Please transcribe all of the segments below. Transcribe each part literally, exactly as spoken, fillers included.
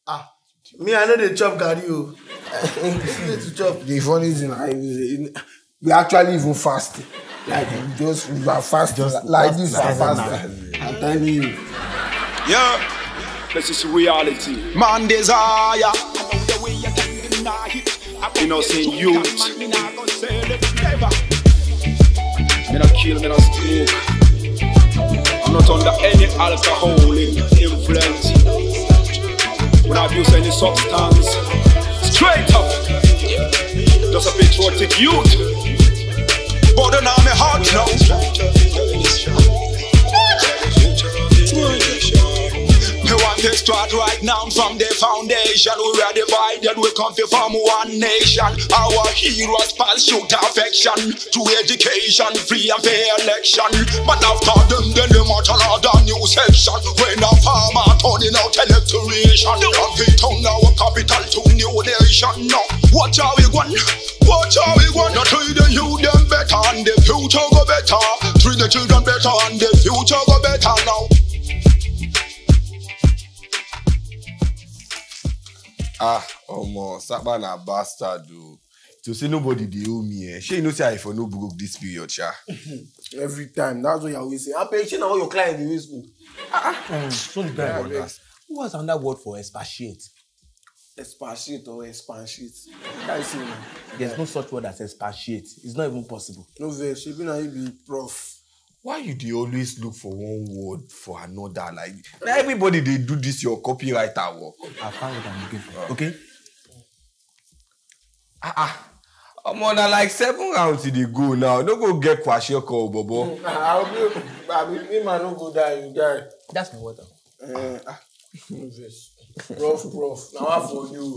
Ah, me, I know they chop Gary. Oh. to chop. The funny thing, I, we actually even fast. Like, just, we are fast. Just like this, we are fast. I'm telling you. Yeah, this is reality. Man desire. You know, saying youth. Me not kill, me not steal. I'm not under any alcoholic influence. When I abuse any substance, straight up, just a patriotic youth. But then I'm a heart now. Me want to start right now from the foundation. We are divided, we come from one nation. Our heroes pass shoot affection to education, free and fair election. But after them, then they march on another new section. When a farmer turning out electoration, and we turn our capital to new nation. Now, watch how we going, watch how we going. Not treat the youth them better and the future go better. Treat the children better and the future go better now. Ah, omo, Sapa na bastard though. To say nobody dey owe me, eh? She you know say I for no broke this period, sha. Every time, that's what you always say. I'm patient on all your clients in this school. Ah, ah. So the guy, what's another word for expatiate? Expatiate or expansiate. That's it. There's no such word as expatiate. It's not even possible. No vex, she be na you be prof. Why you dey always look for one word for another? Like everybody they do this your copywriter work. I found what I'm looking for. Uh. Okay. Ah ah. I'm on like seven rounds to the go now. Don't go get question call, Bobo. I'll be, I'll be, me man no go die, you die. That's my water. Uh, ah, no vex. Prof, prof. Now I for you.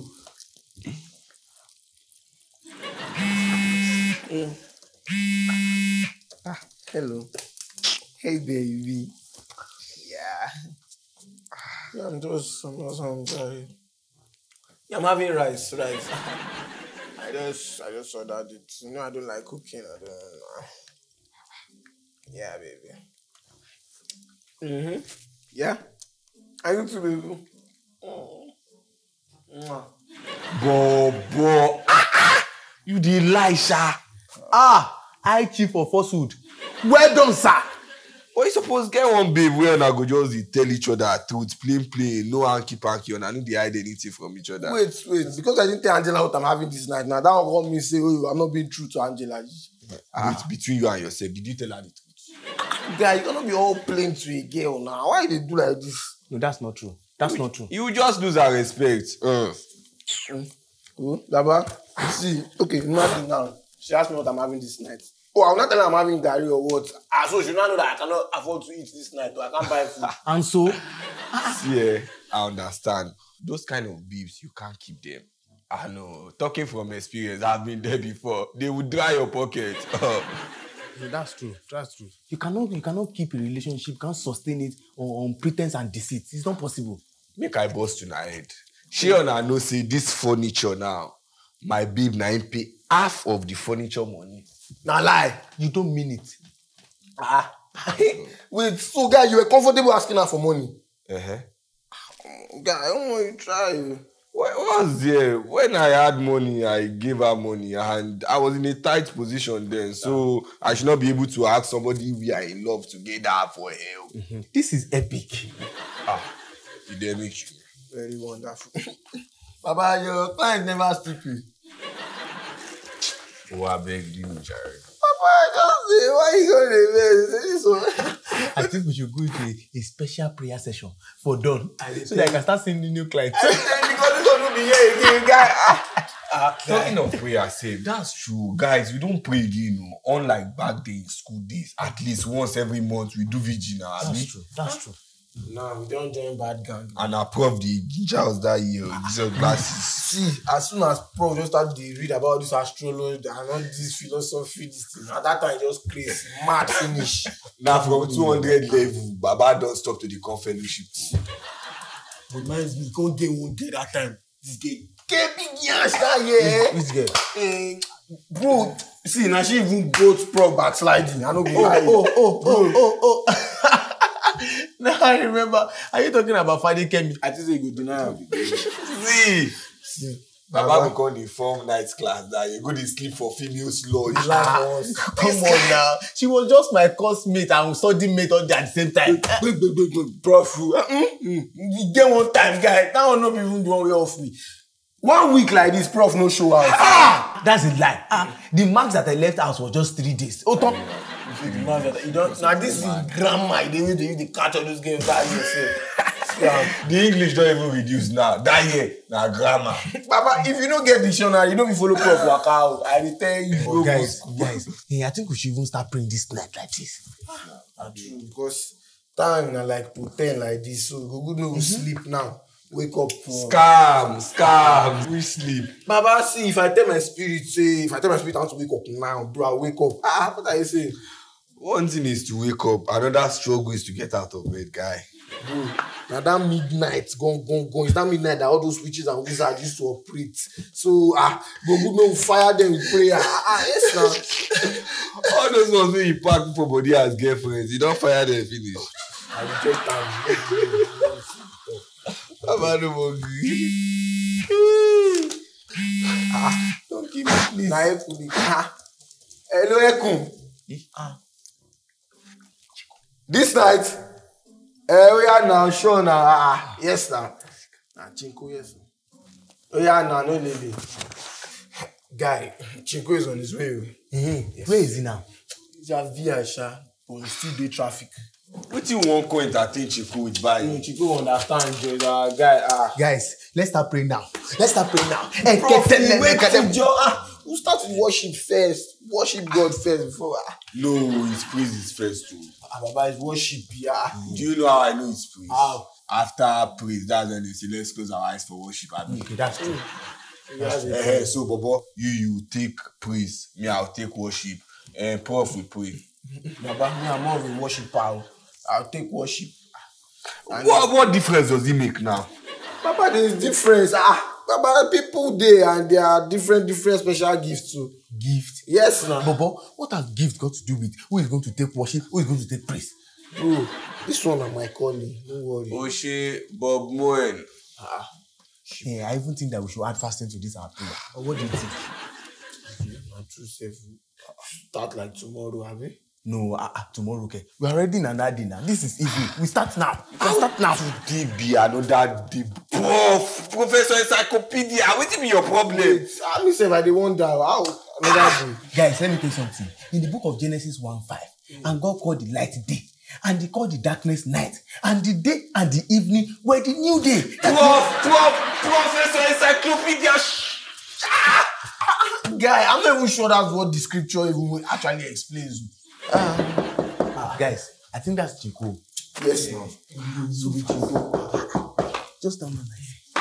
Mm. Ah, hello. Hey baby. Yeah. Yeah, I'm just I'm just I'm sorry. Yeah, I'm having rice, rice. I just I just saw that it. You know I don't like cooking. I don't know. Yeah, baby. Mm-hmm. Yeah. Are you too, baby? Mm. Bobo. Ah, ah. You the lie, sir. Ah, I chief for falsehood. Well done, sir. But you suppose get one babe where I go just tell each other truth, plain plain, no hanky panky, and I know they hide anything from each other. Wait, wait, because I didn't tell Angela what I'm having this night. Now that one got me say, oh, I'm not being true to Angela. Ah. Wait, between you and yourself, did you tell her the truth? Guy, you cannot be all plain to a girl now. Why they do like this? No, that's not true. That's you, not true. You just lose her respect. Uh. Mm. Oh, Daba, see, okay, nothing now. She asked me what I'm having this night. Oh, I'm not telling her I'm having Gary or what. Ah, so she now know that I cannot afford to eat this night, or I can't buy food. And so? Yeah, I understand. Those kind of beefs, you can't keep them. I know. Talking from experience, I've been there before. They would dry your pocket. Yeah, that's true. That's true. You cannot, you cannot keep a relationship, you can't sustain it on, on pretense and deceit. It's not possible. Make I bust in her head. She and I know say this furniture now, my babe na him pay half of the furniture money. Now lie. You don't mean it. Ah. Wait, so guy, you were comfortable asking her for money? Uh-huh. Guy, I don't want you to try. What was there? When I had money, I gave her money, and I was in a tight position then, so I should not be able to ask somebody we are in love together for help. Mm-hmm. This is epic. Ah, did they make you? Very wonderful. Baba, your client never stupid. Oh, I beg you, Jared. Papa, just say, why you going to this one? I think we should go to a, a special prayer session for Dawn, so that I can start seeing the new clients. I said, because this one will be here again, guy. Ah, talking of prayer, say that's true, guys. We don't pray again, no. Unlike back then in school days, at least once every month we do vigil now. That's true. That's true. No, we don't join bad gang. And I prof the ginger that year, Jesus glasses. See, as soon as pro just start to read about this astrology and all this philosophy, this thing, at that time just crazy, mad finish. Now from two hundred level, Baba don't stop to the confellowship. But man, we can't get one day that time. This girl, get big yash that year. Which girl? Eh, bro, see, now she even both pro backsliding. I don't go oh, lie. oh, oh, oh, oh, oh. Now I remember. Are you talking about Fadi Kemi? I think they go deny am. See. See. Baba go come dey form night class that you go dey sleep for female sludge. Ah, come on now. She was just my course mate and study mate all day at the same time. Prof, you get one time, guy. That one not even the one way off me. One week like this, prof no show out. Ah, that's a lie. Ah, the marks that I left house was just three days. Oh, Tom. The marks that you don't. Now this is grammar. They need to use the catch all those games that you Yeah. The English don't even reduce now. That year, now grammar. Baba, if you don't get dictionary, you don't be follow prof work out. I will tell you. Oh, guys, guys, hey, I think we should even start praying this night like this. Ah, true, because time na like pretend like this, so we go good no mm-hmm. sleep now. Wake up. Uh, Scam, scam, we sleep. Baba, see, if I tell my spirit, say, if I tell my spirit I want to wake up now, bro, I wake up. Ah, what are you saying? One thing is to wake up. Another struggle is to get out of bed, guy. Bro, now that midnight, gone, gone, gone. It's that midnight that all those witches and wizards used to operate. So, ah, go good no fire them with prayer. Ah, ah yes, now. All those ones wey you pack for body as girlfriends, you don't fire them finish. I will check time. Baba no more gree. Ah, don't give me please. Na Ekun. Ah, hello Ekun. Ah. This night, eh, we are now sure now. Ah, yes now. Nah, Chinko, yes. We are now, no lady. Guy, Chinko is on his way. Mm-hmm. Yes. Where is he now? He's at V I, sha, but he still dey traffic. What you want to entertain Chico with buying? No, Chico understand, Joe. Uh, guy, ah. Guys, let's start praying now. Let's start praying now. Hey, Prof, we wait till Joe. Ah, we start to worship first. Worship God first before. Ah. No, his praise is first too. Ah, Baba, it's worship, yeah. Do you know how I know his praise? How? After praise, that's when they say, let's close our eyes for worship. Okay, that's true. That's true. Uh, so, Bobo, you, you take praise. Me, I'll take worship. And uh, Prof will pray. Baba, me, I'm more of a worshiper. I'll take worship. What, what difference does it make now? Baba, there is difference. Ah, Baba, people there and there are different, different special gifts too. Gift? Yes, now. Bobo, what has gift got to do with who is going to take worship, who is going to take praise? Bro, this one is my calling. Don't worry. Oshe Bob Moen. Ah. Hey, I even think that we should add fasting to this our prayer. Or what do you think? My true self start like tomorrow, have you? No, uh, uh, tomorrow, okay. We are already in another dinner. This is evening. We start now. We can start now. Today be another day. Prof, Professor Encyclopedia, what be your problem? Wait, I mean, say, I dey wonder how another day. Guys, let me tell you something. In the book of Genesis one five, mm. and God called the light day, and he called the darkness night, and the day and the evening were the new day. Prof, Prof, Professor Encyclopedia. Guy, I'm not even sure that's what the scripture even actually explains. Uh, uh, guys, I think that's Chico. Yes, no. So be Chico. Just down my line.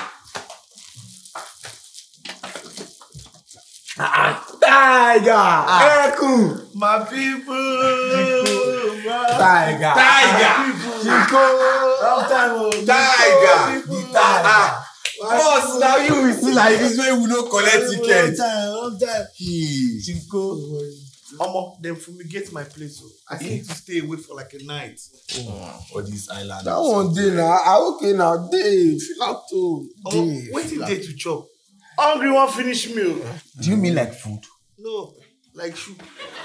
Ah, Tiger! Ah. Ekun! My people! Tiger! Tiger! Chico! Long time, Tiger! The Tiger! Boss, now you will see like this way we don't collect tickets. Long time, long time. He. Chico. Omo, then fumigate my place. So I need to stay away for like a night. Oh, for this island. That one day now. I okay now. Day. Feel out too. Omo, waiting day to chop. Hungry one finish meal. Do you mean like food? No, like soup.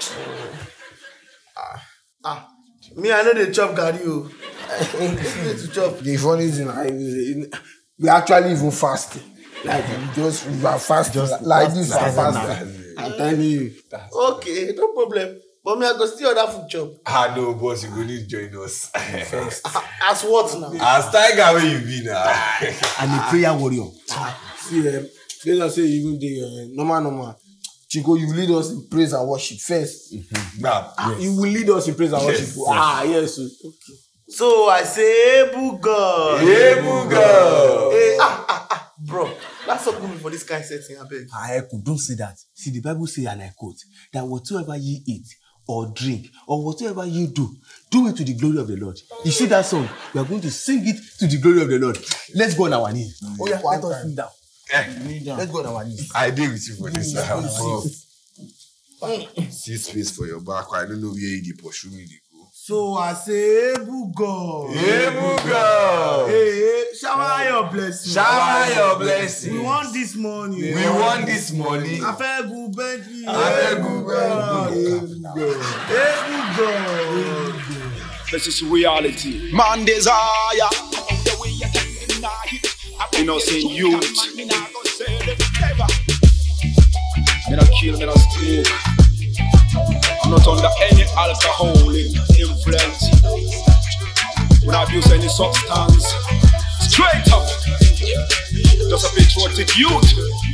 Ah, ah. Me, I know they chop garri o. To chop. The funny thing, I we actually even fasting. Like we just we are fasting just like, like this. We are fasting. I'm telling you. Okay, no problem. But me, I go still order food chop. Ah no, boss, you go need to join us. First. As what now? As Tiger where you be now. I'm a prayer warrior. See, um, let's say you do uh, normal, normal. Chico, you lead us in praise and worship first. Mm-hmm. Nah, ah, yes. You will lead us in praise and yes, worship. Yes. Ah, yes. Okay. So I say, Ebu God. Ebu God. Hey, ah, ah, ah, bro. That's not good for this kind of setting, I beg. Ah, Eku, don't say that. See, the Bible says, and I quote, that whatsoever ye eat or drink or whatever you do, do it to the glory of the Lord. You see that song? We are going to sing it to the glory of the Lord. Let's go on our knees. Mm-hmm. Oh yeah, let us sing down. Eh. Let's go on our knees. I deal with you for this. Mm-hmm. See space for your back. I don't know where you pursue me. So I say, Ebu God. Ebu God. Hey, shower your blessing. Shower your blessing. We want this money. We want this money. I feel good, Bentley. I feel good, Bentley. Ebu God. This is reality. Man desire. Innocent youth. Me not kill, me not steal. I'm not under any alcoholic influence. We not abuse any substance. Straight up. Just a patriotic youth.